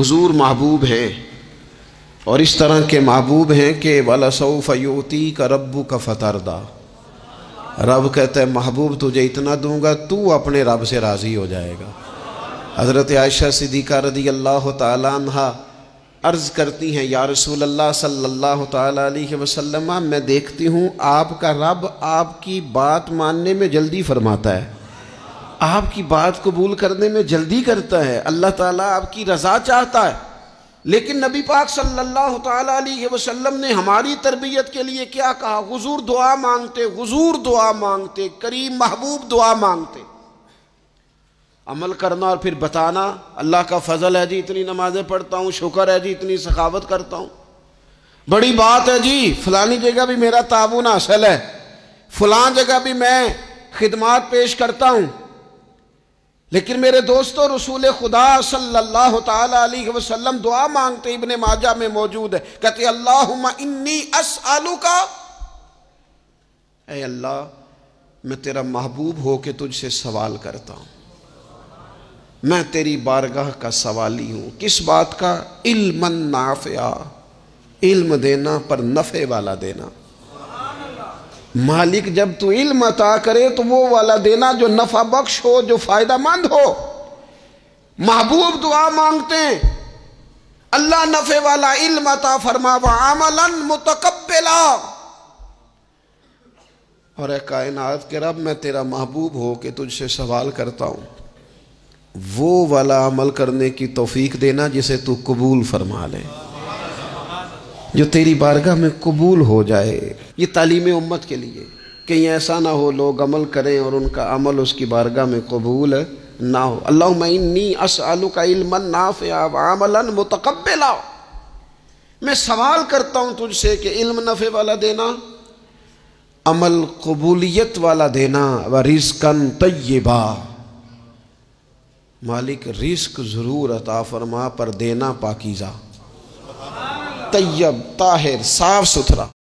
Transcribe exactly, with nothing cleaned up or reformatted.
حضور محبوب ہیں اور اس طرح کے محبوب ہیں کہ وَلَسَوْفَ يُؤْتِيكَ رَبُّكَ فَتَرْضَىٰ، رب کہتا ہے محبوب تجھے اتنا دوں گا تو اپنے رب سے راضی ہو جائے گا۔ حضرت عائشہ صدیقہ رضی اللہ تعالیٰ عنہا عرض کرتی ہیں یا رسول اللہ صلی اللہ تعالیٰ علیہ وسلم، میں دیکھتی ہوں آپ کا رب آپ کی بات ماننے میں جلدی فرماتا ہے، آپ کی بات قبول کرنے میں جلدی کرتا ہے، اللہ تعالیٰ آپ کی رضا چاہتا ہے، لیکن نبی پاک صلی اللہ تعالیٰ علیہ وسلم نے ہماری تربیت کے لیے کیا کہا؟ حضور دعا مانگتے، حضور دعا مانگتے، کریم محبوب دعا مانگتے، عمل کرنا اور پھر بتانا اللہ کا فضل ہے جی اتنی نمازیں پڑھتا ہوں، شکر ہے جی اتنی سخاوت کرتا ہوں، بڑی بات ہے جی فلانی جگہ بھی میرا تعاون حاصل ہے، فلان جگہ بھی میں خدمات پیش کرتا ہوں۔ لیکن میرے دوستو رسول خدا صلی اللہ تعالیٰ علیہ وسلم دعا مانگتے، ابن ماجہ میں موجود ہے، کہتے اللہم انی اسألوکا، اے اللہ میں تیرا محبوب ہو کے تجھ سے سوال کرتا ہوں، میں تیری بارگاہ کا سوالی ہوں، کس بات کا؟ علم نافعہ، علم دینا پر نفع والا دینا۔ مالک جب تو علم عطا کرے تو وہ والا دینا جو نفع بخش ہو، جو فائدہ مند ہو۔ محبوب دعا مانگتے ہیں اللہ نفع والا علم عطا فرما وعملا متقبلا، اور اے کائنات کے رب میں تیرا محبوب ہو کے تجھ سے سوال کرتا ہوں وہ والا عمل کرنے کی توفیق دینا جسے تو قبول فرما لے، جو تیری بارگاہ میں قبول ہو جائے۔ یہ تعلیم امت کے لیے، کہیں ایسا نہ ہو لوگ عمل کریں اور ان کا عمل اس کی بارگاہ میں قبول نہ ہو۔ اللہم انی اسألک علما نافعا وعملا متقبلا، میں سوال کرتا ہوں تجھ سے کہ علم نفع والا دینا، عمل قبولیت والا دینا، ورزقا طیبا، مالک رزق ضرور عطا فرما پر دینا پاکیزہ، طیب، طاہر، صاف ستھرا۔